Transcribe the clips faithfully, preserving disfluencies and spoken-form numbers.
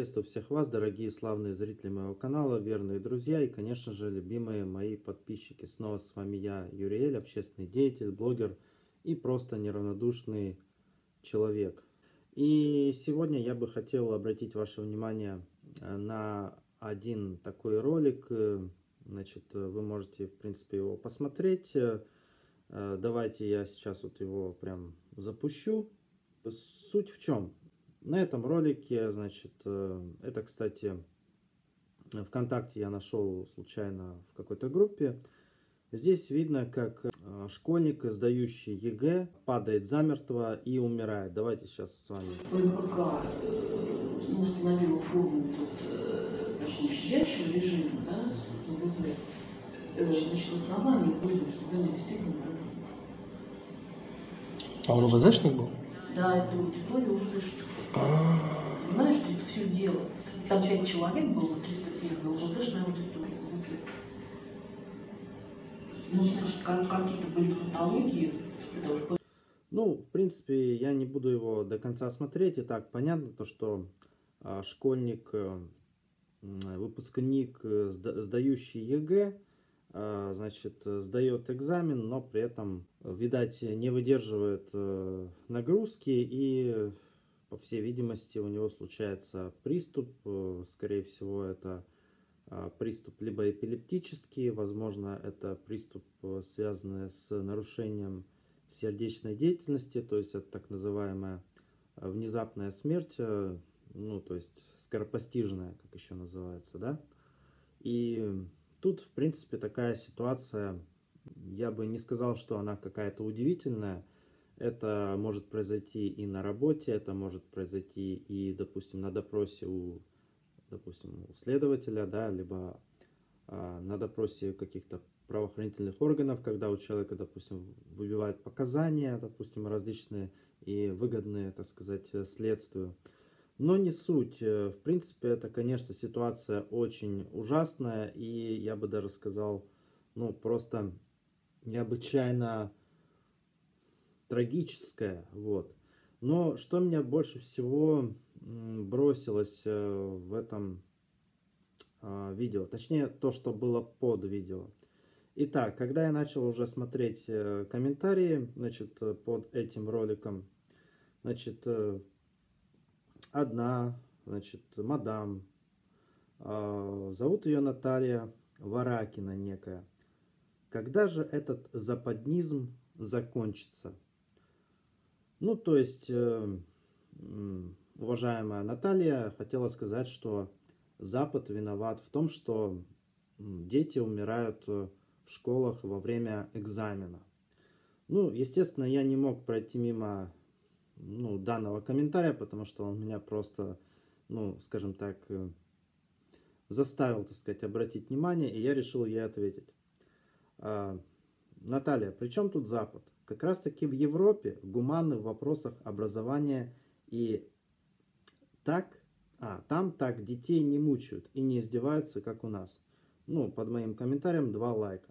Приветствую всех вас, дорогие славные зрители моего канала, верные друзья и, конечно же, любимые мои подписчики. Снова с вами я, Юриэль, общественный деятель, блогер и просто неравнодушный человек. И сегодня я бы хотел обратить ваше внимание на один такой ролик. Значит, вы можете, в принципе, его посмотреть. Давайте я сейчас вот его прям запущу. Суть в чем? На этом ролике, значит, это, кстати, ВКонтакте я нашел случайно в какой-то группе. Здесь видно, как школьник, сдающий ЕГЭ, падает замертво и умирает. Давайте сейчас с вами. ВМК ну, установила форму, точнее, щадящего режима, да, ВВЗ. Значит, в основании пользуюсь данной действительно. А он ВВЗшник был? Да, это аудитория ВВЗшник. А. Знаешь, что это все дело? Там пять человек было, триста первый, ВВЗшная аудитория. Ну, значит, какие-то были патологии. Ну, в принципе, я не буду его до конца смотреть. И так понятно, то, что а, школьник, а, выпускник, сдающий ЕГЭ, а, значит, сдает экзамен, но при этом, видать, не выдерживает а, нагрузки и, по всей видимости, у него случается приступ. Скорее всего, это а, приступ либо эпилептический, возможно, это приступ, связанный с нарушением сердечной деятельности, то есть это так называемая внезапная смерть, ну, то есть скоропостижная, как еще называется, да. И тут, в принципе, такая ситуация, я бы не сказал, что она какая-то удивительная. Это может произойти и на работе, это может произойти и, допустим, на допросе у, допустим, у следователя, да, либо а, на допросе каких-то правоохранительных органов, когда у человека, допустим, выбивают показания, допустим, различные и выгодные, так сказать, следствию. Но не суть. В принципе, это, конечно, ситуация очень ужасная и, я бы даже сказал, ну, просто необычайно трагическая. Вот. Но что меня больше всего бросилось в этом видео, точнее, то, что было под видео. Итак, когда я начал уже смотреть комментарии, значит, под этим роликом, значит, одна, значит, мадам, зовут ее Наталья Варакина некая. Когда же этот западнизм закончится? Ну, то есть, уважаемая Наталья хотела сказать, что Запад виноват в том, что дети умирают в школах во время экзамена. Ну, естественно, я не мог пройти мимо, ну, данного комментария, потому что он меня просто, ну, скажем так, заставил, так сказать, обратить внимание, и я решил ей ответить. А, Наталья, при чем тут Запад? Как раз таки в Европе гуманны в вопросах образования, и так, а, там так детей не мучают и не издеваются, как у нас. Ну, под моим комментарием два лайка.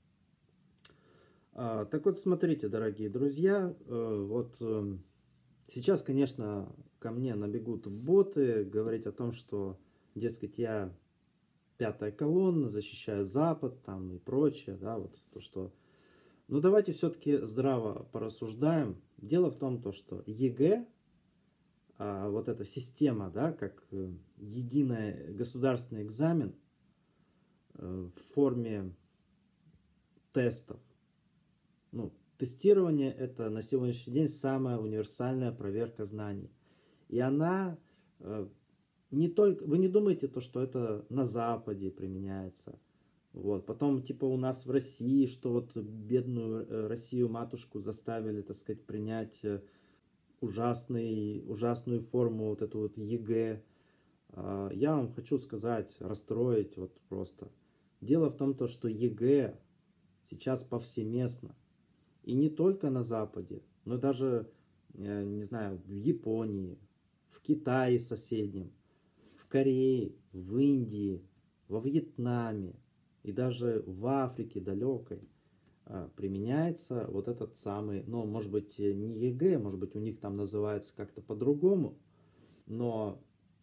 А, так вот, смотрите, дорогие друзья, э, вот э, сейчас, конечно, ко мне набегут боты говорить о том, что, дескать, я пятая колонна, защищаю Запад там и прочее, да, вот то, что... Ну, давайте все-таки здраво порассуждаем. Дело в том, то, что ЕГЭ, а, вот эта система, да, как единый государственный экзамен э, в форме тестов. Ну, тестирование — это на сегодняшний день самая универсальная проверка знаний. И она э, не только... Вы не думаете, то, что это на Западе применяется. Вот. Потом, типа, у нас в России, что вот бедную Россию, матушку, заставили, так сказать, принять ужасный, ужасную форму, вот эту вот ЕГЭ. Я вам хочу сказать, расстроить вот просто. Дело в том, то, что ЕГЭ сейчас повсеместно. И не только на Западе, но даже, не знаю, в Японии, в Китае соседнем, в Корее, в Индии, во Вьетнаме и даже в Африке далекой применяется вот этот самый, ну, может быть, не ЕГЭ, может быть, у них там называется как-то по-другому, но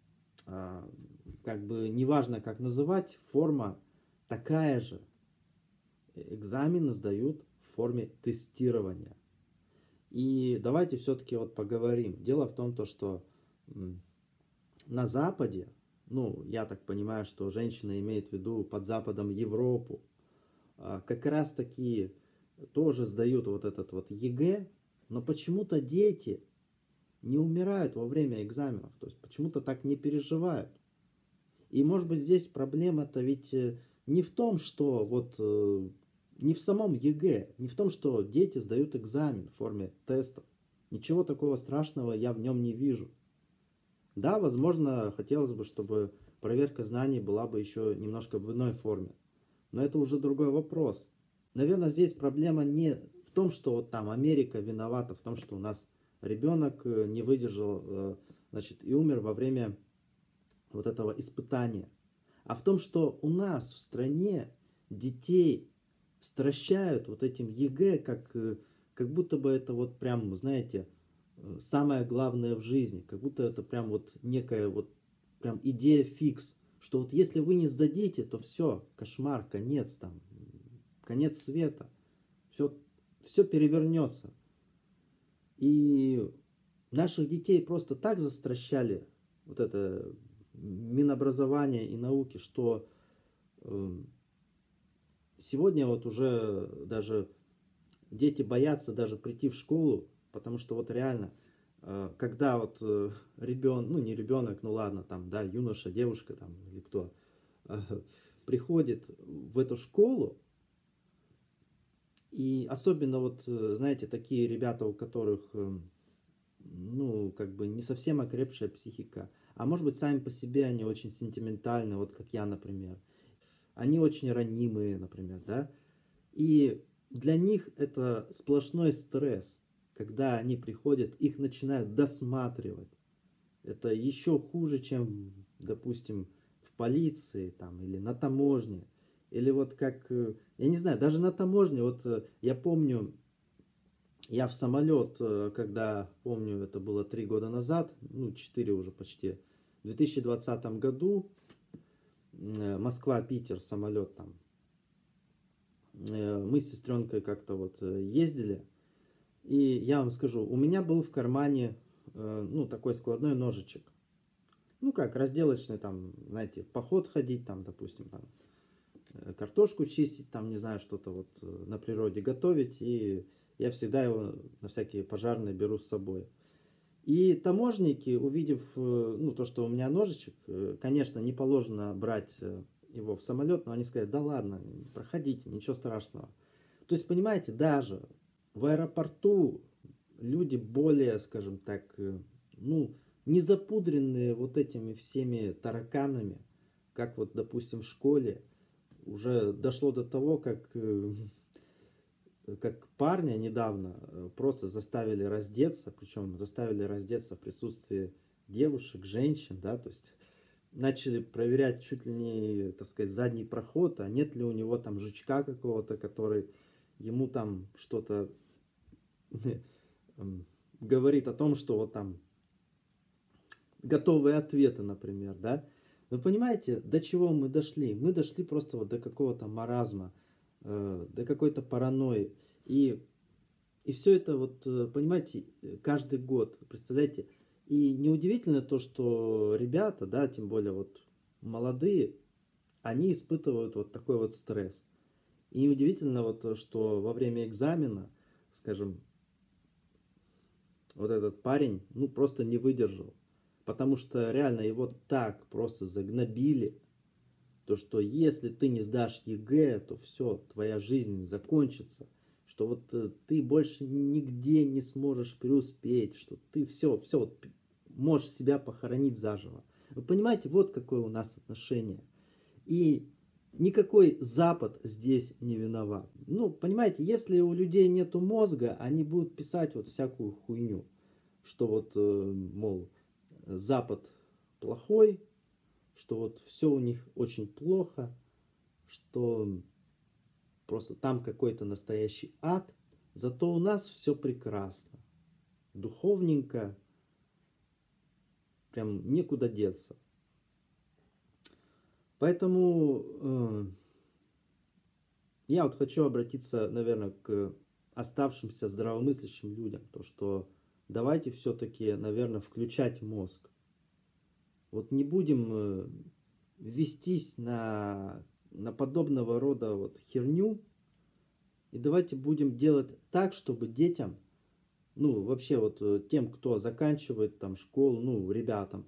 а, как бы неважно как называть, форма такая же. Экзамены сдают в форме тестирования. И давайте все-таки вот поговорим. Дело в том, то, что м, на Западе, ну, я так понимаю, что женщина имеет в виду под Западом Европу, а, как раз таки тоже сдают вот этот вот ЕГЭ, но почему-то дети не умирают во время экзаменов, то есть почему-то так не переживают. И может быть здесь проблема-то ведь э, не в том, что вот э, не в самом ЕГЭ, не в том, что дети сдают экзамен в форме тестов. Ничего такого страшного я в нем не вижу. Да, возможно, хотелось бы, чтобы проверка знаний была бы еще немножко в иной форме. Но это уже другой вопрос. Наверное, здесь проблема не в том, что вот там Америка виновата в том, что у нас ребенок э, не выдержал, э, значит, и умер во время вот этого испытания, а в том, что у нас в стране детей стращают вот этим ЕГЭ, как, э, как будто бы это вот прям, знаете, э, самое главное в жизни, как будто это прям вот некая вот прям идея фикс, что вот если вы не сдадите, то все, кошмар, конец там, конец света, все, все перевернется. И наших детей просто так застращали вот это Минобразования и науки, что э, сегодня вот уже даже дети боятся даже прийти в школу, потому что вот реально, э, когда вот э, ребенок, ну не ребенок, ну ладно, там, да, юноша, девушка там или кто, э, приходит в эту школу, и особенно вот, э, знаете, такие ребята, у которых, э, ну, как бы не совсем окрепшая психика, а может быть, сами по себе они очень сентиментальны, вот как я, например. Они очень ранимые, например, да. И для них это сплошной стресс, когда они приходят, их начинают досматривать. Это еще хуже, чем, допустим, в полиции там, или на таможне. Или вот как, э, я не знаю, даже на таможне, вот э, я помню, я в самолет, э, когда, помню, это было три года назад, ну, четыре уже почти, в две тысячи двадцатом году, э, Москва-Питер, самолет там, э, мы с сестренкой как-то вот э, ездили, и я вам скажу, у меня был в кармане, э, ну, такой складной ножичек. Ну, как, разделочный, там, знаете, в поход ходить, там, допустим, там, э, картошку чистить, там, не знаю, что-то вот э, на природе готовить, и я всегда его на всякие пожарные беру с собой. И таможенники, увидев, э, ну, то, что у меня ножичек, э, конечно, не положено брать э, его в самолет, но они сказали, да ладно, проходите, ничего страшного. То есть, понимаете, даже в аэропорту люди более, скажем так, э, ну, не запудренные вот этими всеми тараканами, как вот, допустим, в школе, уже дошло до того, как, э, как парня недавно э, просто заставили раздеться, причем заставили раздеться в присутствии девушек, женщин, да, то есть начали проверять чуть ли не, так сказать, задний проход, а нет ли у него там жучка какого-то, который ему там что-то говорит о том, что вот там готовые ответы, например, да. Вы понимаете, до чего мы дошли? Мы дошли просто вот до какого-то маразма, э, до какой-то паранойи. И, и все это вот, э, понимаете, каждый год, представляете. И неудивительно то, что ребята, да, тем более вот молодые, они испытывают вот такой вот стресс. И неудивительно вот, что во время экзамена, скажем, вот этот парень, ну, просто не выдержал. Потому что реально его так просто загнобили, то что если ты не сдашь ЕГЭ, то все, твоя жизнь закончится, что вот э, ты больше нигде не сможешь преуспеть, что ты все, все, вот, можешь себя похоронить заживо. Вы понимаете, вот какое у нас отношение. И никакой Запад здесь не виноват. Ну, понимаете, если у людей нету мозга, они будут писать вот всякую хуйню, что вот, э, мол, Запад плохой, что вот все у них очень плохо, что просто там какой-то настоящий ад, зато у нас все прекрасно, духовненько, прям некуда деться. Поэтому э, я вот хочу обратиться, наверное, к оставшимся здравомыслящим людям, то что давайте все-таки, наверное, включать мозг. Вот не будем э, вестись на, на подобного рода вот херню, и давайте будем делать так, чтобы детям, ну, вообще вот э, тем, кто заканчивает там школу, ну, ребятам,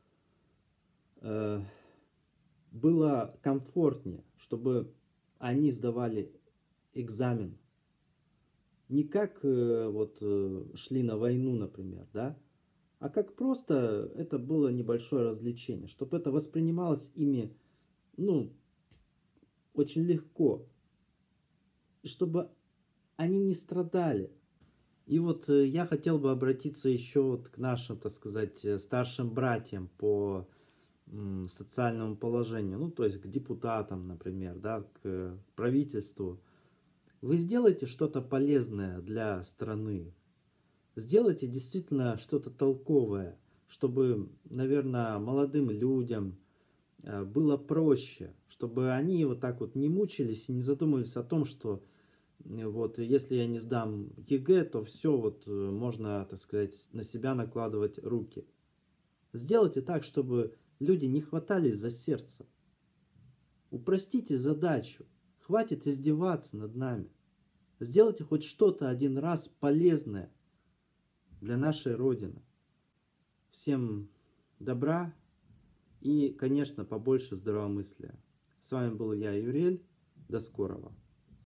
э, было комфортнее, чтобы они сдавали экзамен. Не как э, вот э, шли на войну, например, да, а как просто это было небольшое развлечение, чтобы это воспринималось ими, ну, очень легко, и чтобы они не страдали. И вот э, я хотел бы обратиться еще вот к нашим, так сказать, э, старшим братьям по м, социальному положению, ну, то есть к депутатам, например, да, к правительству. Вы сделайте что-то полезное для страны, сделайте действительно что-то толковое, чтобы, наверное, молодым людям э, было проще, чтобы они вот так вот не мучились и не задумывались о том, что э, вот если я не сдам ЕГЭ, то все вот э, можно, так сказать, на себя накладывать руки. Сделайте так, чтобы люди не хватались за сердце. Упростите задачу. Хватит издеваться над нами. Сделайте хоть что-то один раз полезное для нашей Родины. Всем добра и, конечно, побольше здравомыслия. С вами был я, Юрель. До скорого.